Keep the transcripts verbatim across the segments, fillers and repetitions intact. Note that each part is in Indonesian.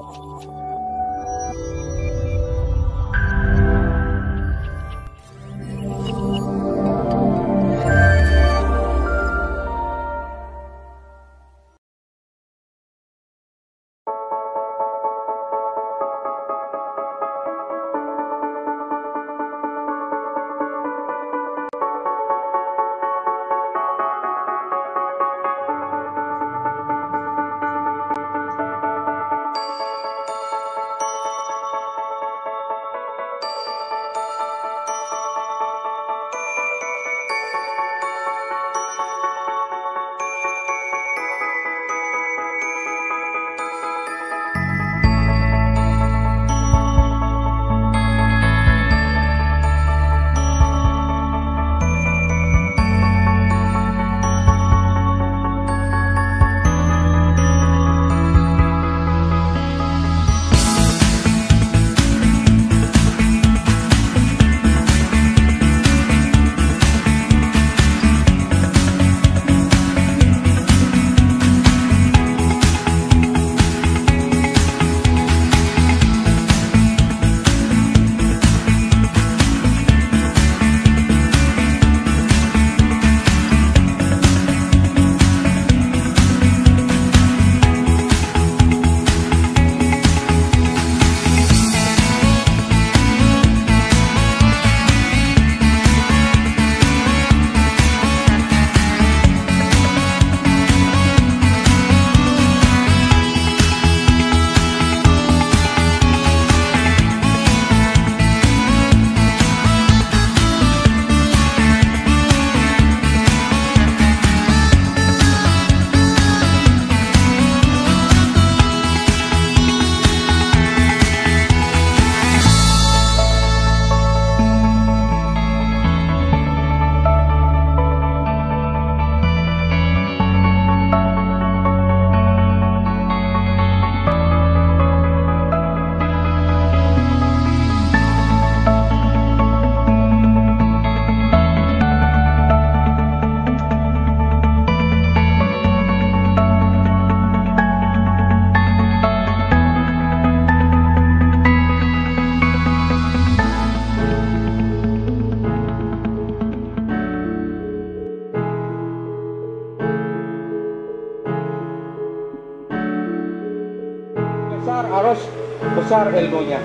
besar harus besar ilmunya.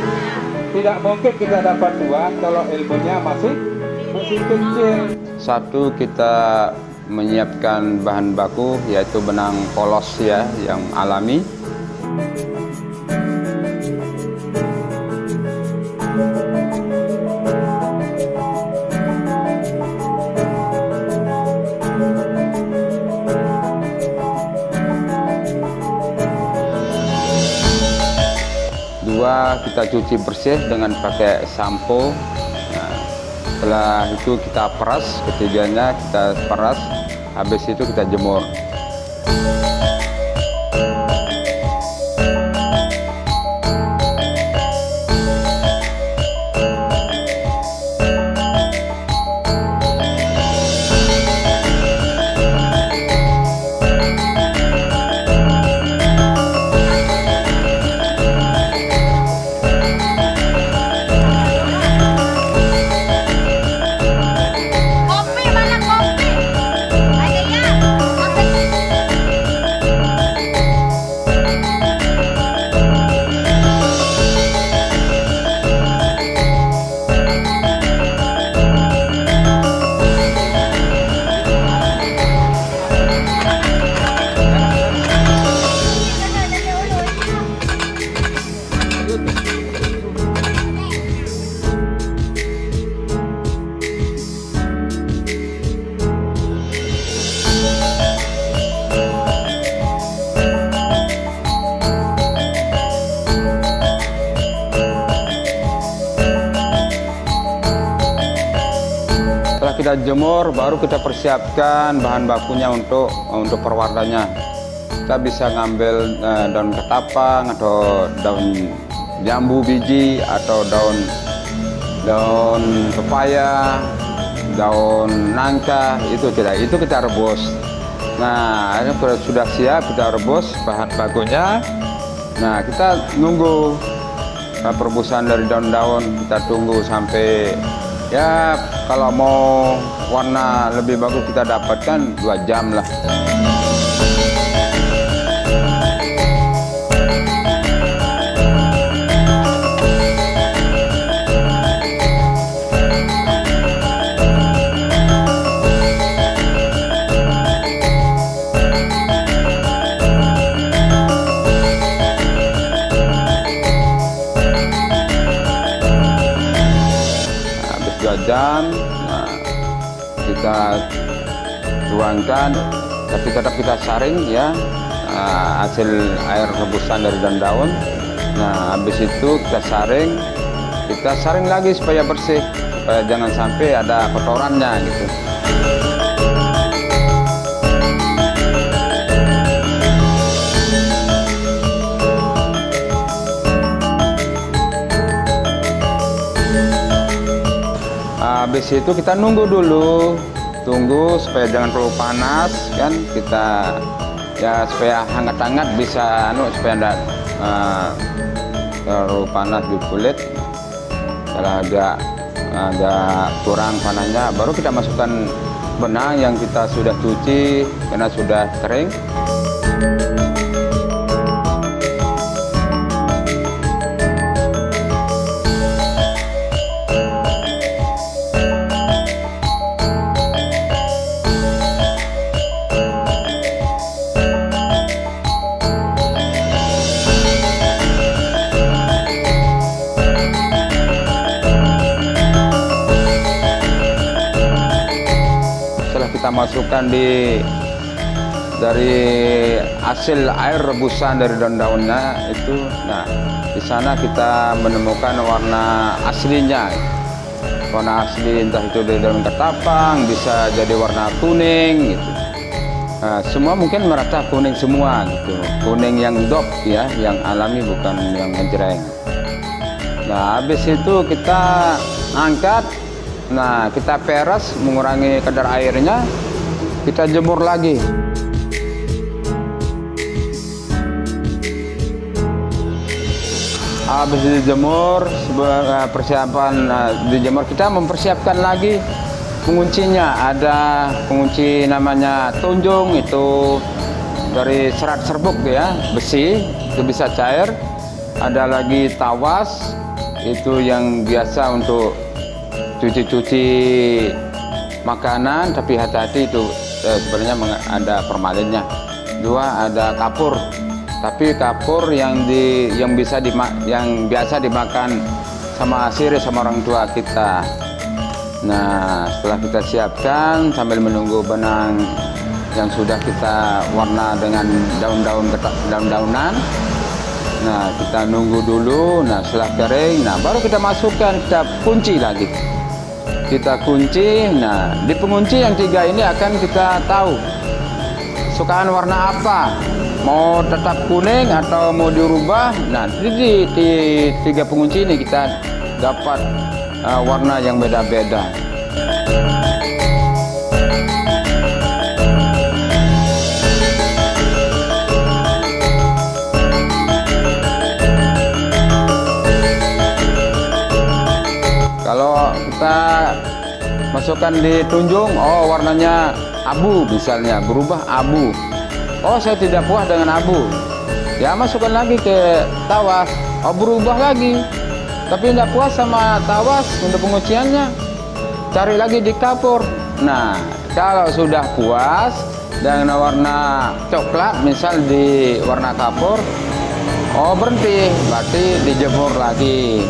Tidak mungkin kita dapat dua kalau ilmunya masih masih kecil. Satu, kita menyiapkan bahan baku yaitu benang polos ya yang alami. Dua, kita cuci bersih dengan pakai sampo. Nah, setelah itu kita peras, ketiganya kita peras, habis itu kita jemur. Setelah kita jemur, baru kita persiapkan bahan bakunya untuk untuk perwarnanya. Kita bisa ngambil eh, daun ketapang atau daun jambu biji atau daun daun pepaya, daun nangka, itu tidak itu kita rebus. Nah, ini sudah siap, kita rebus bahan bakunya. Nah, kita nunggu uh, perebusan dari daun-daun, kita tunggu sampai ya kalau mau warna lebih bagus kita dapatkan dua jam lah. Jam, nah, kita tuangkan, tapi tetap kita saring ya nah, hasil air rebusan dari daun-daun. Nah, habis itu kita saring, kita saring lagi supaya bersih, supaya jangan sampai ada kotorannya gitu. Habis itu kita nunggu dulu, tunggu supaya jangan terlalu panas kan, kita ya supaya hangat-hangat bisa anu supaya enggak uh, terlalu panas di kulit. Kalau agak agak kurang panasnya, baru kita masukkan benang yang kita sudah cuci karena sudah kering. Kita masukkan di dari hasil air rebusan dari daun-daunnya itu. Nah, di sana kita menemukan warna aslinya, warna asli entah itu dari daun ketapang, bisa jadi warna kuning gitu. Nah, semua mungkin merata kuning semua gitu, kuning yang dop ya, yang alami bukan yang ngejreng. Nah, habis itu kita angkat. Nah, kita peras mengurangi kadar airnya, kita jemur lagi. Habis dijemur, persiapan dijemur, kita mempersiapkan lagi penguncinya. Ada pengunci namanya tunjung, itu dari serat serbuk ya, besi, itu bisa cair. Ada lagi tawas, itu yang biasa untuk cuci-cuci makanan, tapi hati-hati itu eh, sebenarnya ada formalinnya. Dua, ada kapur, tapi kapur yang di yang bisa di yang biasa dimakan sama siri sama orang tua kita. Nah, setelah kita siapkan sambil menunggu benang yang sudah kita warna dengan daun-daun daun-daunan. Nah, kita nunggu dulu. Nah, setelah kering, nah baru kita masukkan, kita kunci lagi. Kita kunci. Nah, di pengunci yang tiga ini akan kita tahu sukaan warna apa, mau tetap kuning atau mau dirubah. Nah, di, di tiga pengunci ini kita dapat uh, warna yang beda-beda. Kalau kita masukkan di tunjung, oh warnanya abu misalnya, berubah abu. Oh, saya tidak puas dengan abu. Ya, masukkan lagi ke tawas. Oh, berubah lagi. Tapi tidak puas sama tawas untuk penguciannya, cari lagi di kapur. Nah, kalau sudah puas dengan warna coklat, misal di warna kapur, oh berhenti, berarti dijemur lagi.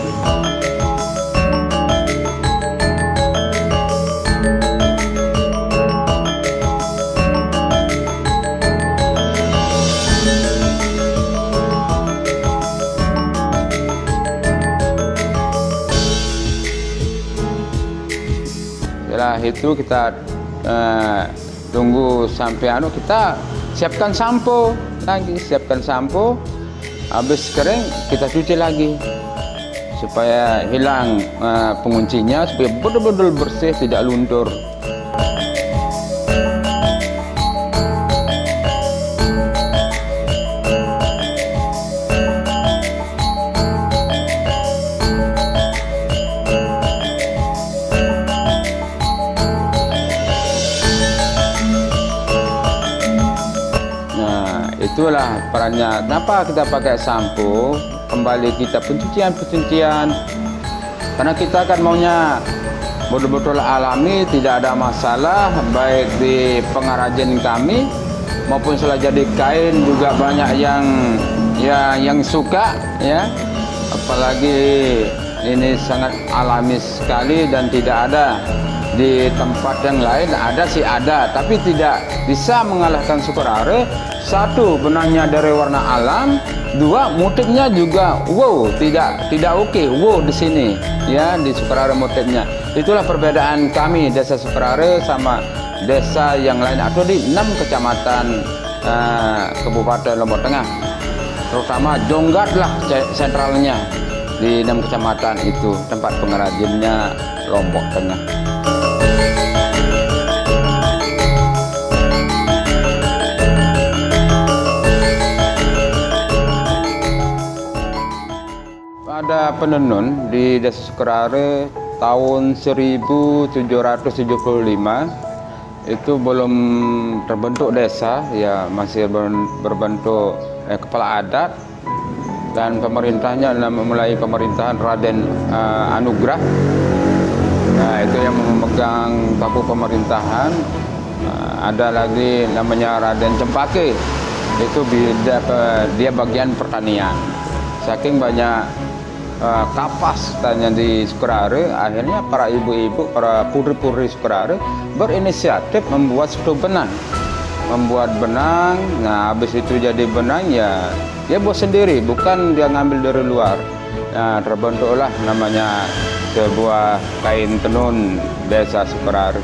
Setelah itu kita uh, tunggu sampai anu, kita siapkan sampo lagi, siapkan sampo. Habis kering kita cuci lagi supaya hilang uh, penguncinya, supaya betul-betul bersih, tidak luntur. itulah perannya. Kenapa kita pakai sampo? Kembali kita pencucian-pencucian. Karena kita kan maunya betul-betul alami, tidak ada masalah, baik di pengrajin kami maupun setelah jadi kain juga banyak yang ya yang suka ya. Apalagi ini sangat alami sekali dan tidak ada di tempat yang lain. Ada sih ada, tapi tidak bisa mengalahkan Sukarare. Satu, benangnya dari warna alam. Dua, motifnya juga wow, tidak tidak oke okay. Wow di sini ya, di Sukarare motifnya. Itulah perbedaan kami desa Sukarare sama desa yang lain atau di enam kecamatan uh, Kabupaten Lombok Tengah. Terutama Jonggat lah sentralnya di enam kecamatan itu, tempat pengrajinnya Lombok Tengah. Ada penenun di desa Sukarare tahun seribu tujuh ratus tujuh puluh lima. Itu belum terbentuk desa ya, masih berbentuk eh, kepala adat, dan pemerintahnya mulai pemerintahan Raden uh, Anugrah. Nah, itu yang memegang tapu pemerintahan. Uh, ada lagi namanya Raden Cempake, itu dia, dia bagian pertanian. Saking banyak uh, kapas tanya di Sukarare, akhirnya para ibu-ibu, para putri-putri Sukarare berinisiatif membuat satu benang. Membuat benang, nah habis itu jadi benang ya dia buat sendiri, bukan dia ngambil dari luar. Nah, terbentuklah namanya sebuah kain tenun desa Sukarare.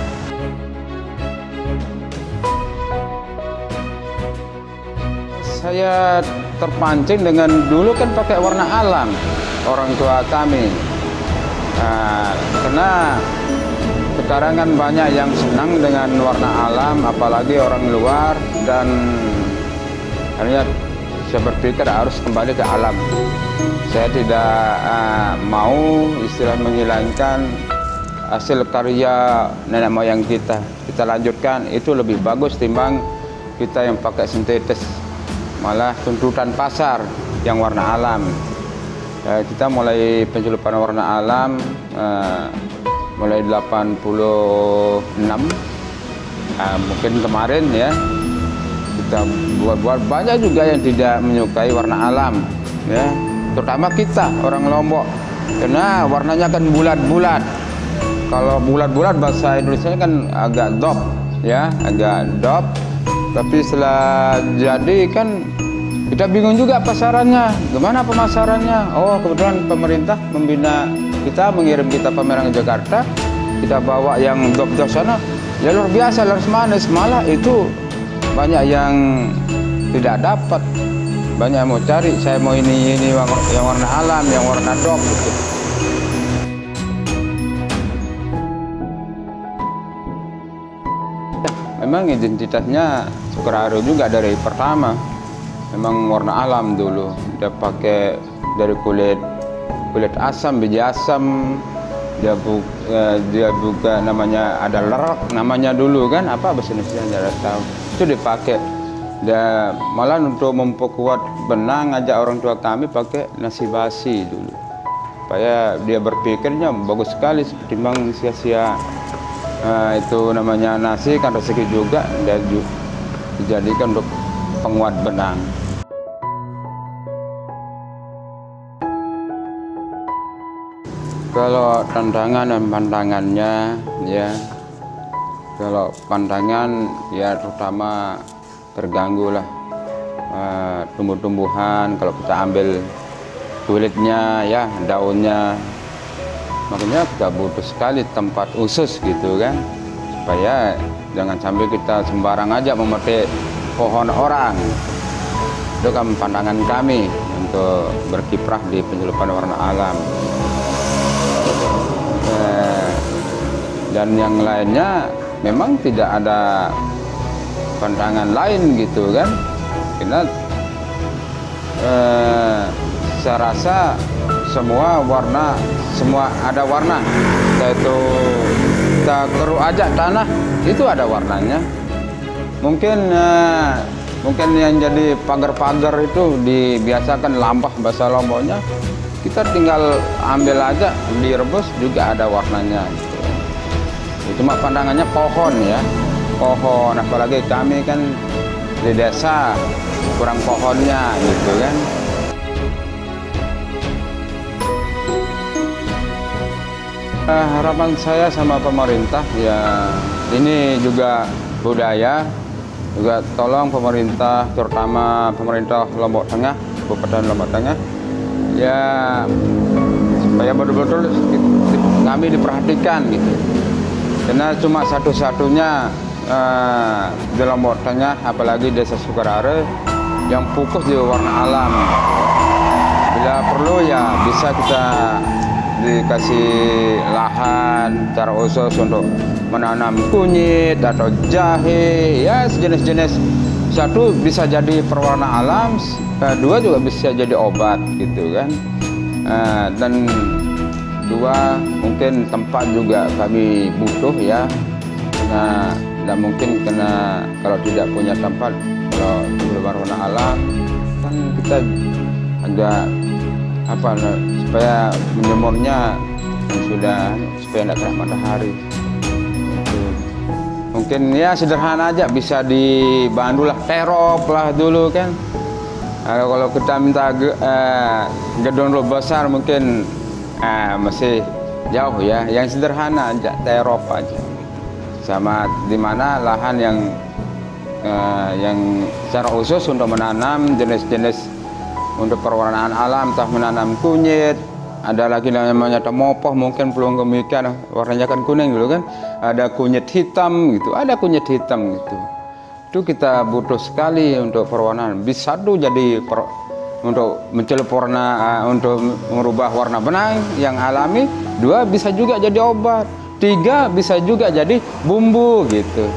Saya terpancing dengan dulu kan pakai warna alam orang tua kami. Nah, karena sekarang kan banyak yang senang dengan warna alam, apalagi orang luar, dan akhirnya saya berpikir harus kembali ke alam. Saya tidak uh, mau istilah menghilangkan hasil karya nenek moyang kita. Kita lanjutkan, itu lebih bagus timbang kita yang pakai sintetis. Malah tuntutan pasar yang warna alam. Uh, kita mulai pencelupan warna alam uh, mulai delapan puluh enam, uh, mungkin kemarin ya. Kita buat-buat, banyak juga yang tidak menyukai warna alam ya, terutama kita orang Lombok, karena warnanya kan bulat-bulat. Kalau bulat-bulat bahasa Indonesia kan agak dop ya, agak dop. Tapi setelah jadi kan kita bingung juga pasarannya, gimana pemasarannya. Oh, kebetulan pemerintah membina kita, mengirim kita pameran ke Jakarta, kita bawa yang dop-dop sana, ya luar biasa, laris manis. Malah itu banyak yang tidak dapat, banyak yang mau cari, saya mau ini ini yang warna alam, yang warna dop gitu. Memang identitasnya Sukarare juga dari pertama, memang warna alam dulu. Dia pakai dari kulit kulit asam, biji asam. Dia bu, eh, dia juga namanya ada lerek namanya dulu kan, apa bahasa Indonesia tidak tahu. Itu dipakai. Dan malah untuk memperkuat benang, ngajak orang tua kami pakai nasi basi dulu, supaya dia berpikirnya bagus sekali, ketimbang sia-sia. Nah, itu namanya nasi kan rezeki juga, dan dijadikan untuk penguat benang. Kalau tantangan dan pandangannya ya, kalau pandangan ya terutama terganggu lah uh, tumbuh-tumbuhan. Kalau kita ambil kulitnya ya, daunnya, makanya kita butuh sekali tempat khusus gitu kan, supaya jangan sampai kita sembarang aja memetik pohon orang. Itu kan pandangan kami untuk berkiprah di pencelupan warna alam. Eh, dan yang lainnya memang tidak ada pandangan lain gitu kan, karena eh, saya rasa semua warna, semua ada warna, yaitu kita keruk aja tanah itu ada warnanya. Mungkin eh, mungkin yang jadi pagar-pagar itu dibiasakan lambah bahasa Lomboknya, kita tinggal ambil aja, direbus juga ada warnanya gitu. Cuma pandangannya pohon ya, pohon, apalagi kami kan di desa kurang pohonnya gitu kan. Uh, harapan saya sama pemerintah ya, ini juga budaya, juga tolong pemerintah, terutama pemerintah Lombok Tengah, Kabupaten Lombok Tengah, ya supaya betul-betul kami diperhatikan gitu. Karena cuma satu-satunya uh, di Lombok Tengah, apalagi Desa Sukarare, yang fokus di warna alam. Bila perlu ya bisa kita dikasih lahan secara khusus untuk menanam kunyit atau jahe, ya sejenis-jenis. Satu bisa jadi perwarna alam, dua juga bisa jadi obat gitu kan. Dan dua mungkin tempat juga kami butuh ya, karena tidak mungkin karena kalau tidak punya tempat, kalau berwarna alam kan kita agak apa supaya menjemurnya sudah supaya tidak kena matahari. Itu. Mungkin ya sederhana aja, bisa dibantu lah, terop lah dulu kan. Nah, kalau kita minta ge, eh, gedung lebih besar mungkin eh, masih jauh ya. Yang sederhana aja, terop aja. Sama di mana lahan yang eh, yang secara khusus untuk menanam jenis-jenis untuk perwarnaan alam, entah menanam kunyit, ada lagi namanya temopoh, mungkin belum demikian, warnanya kan kuning dulu kan, ada kunyit hitam gitu, ada kunyit hitam gitu. Itu kita butuh sekali untuk perwarnaan. Bisa tuh jadi per, untuk mencelup warna, uh, untuk merubah warna benang yang alami. Dua bisa juga jadi obat, tiga bisa juga jadi bumbu gitu.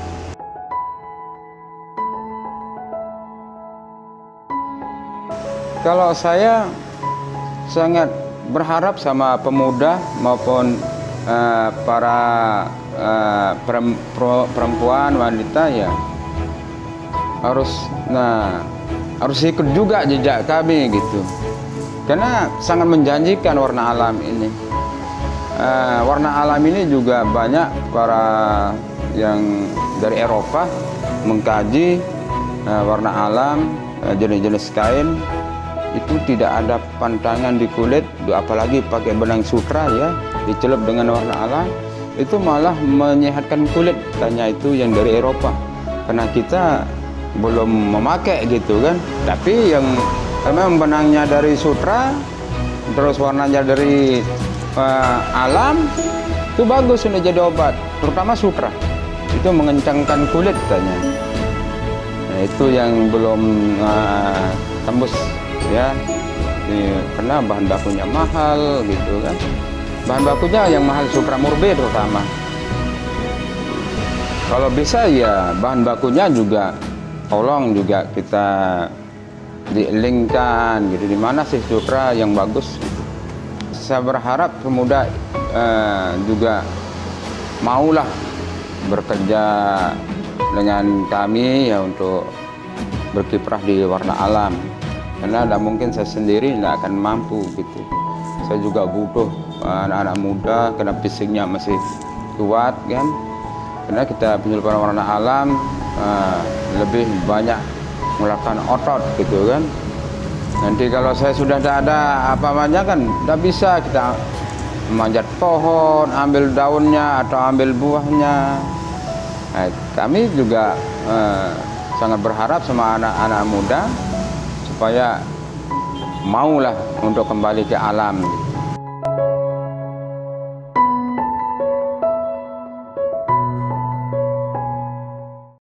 Kalau saya sangat berharap sama pemuda maupun uh, para uh, perempuan, wanita ya harus, nah harus ikut juga jejak kami gitu, karena sangat menjanjikan warna alam ini. Uh, warna alam ini juga banyak para yang dari Eropa mengkaji uh, warna alam, uh, jenis-jenis kain. Itu tidak ada pantangan di kulit, apalagi pakai benang sutra ya, dicelup dengan warna alam, itu malah menyehatkan kulit, tanya itu yang dari Eropa. Karena kita belum memakai gitu kan, tapi yang memang benangnya dari sutra, terus warnanya dari uh, alam, itu bagus untuk jadi obat, terutama sutra, itu mengencangkan kulit tanya. Nah, itu yang belum uh, tembus ya, di, karena bahan bakunya mahal gitu kan, bahan bakunya yang mahal Supra Murbe terutama. Kalau bisa ya bahan bakunya juga tolong juga kita di-linkkan gitu, di mana sih Supra yang bagus. Saya berharap pemuda eh, juga maulah bekerja dengan kami ya untuk berkiprah di warna alam. Karena tidak mungkin saya sendiri tidak akan mampu gitu. Saya juga butuh anak-anak muda karena fisiknya masih kuat kan. Karena kita penyulupan warna alam uh, lebih banyak melakukan otot gitu kan. Nanti kalau saya sudah tidak ada apa-apanya kan tidak bisa kita memanjat pohon, ambil daunnya atau ambil buahnya. Nah, kami juga uh, sangat berharap sama anak-anak muda supaya maulah untuk kembali ke alam.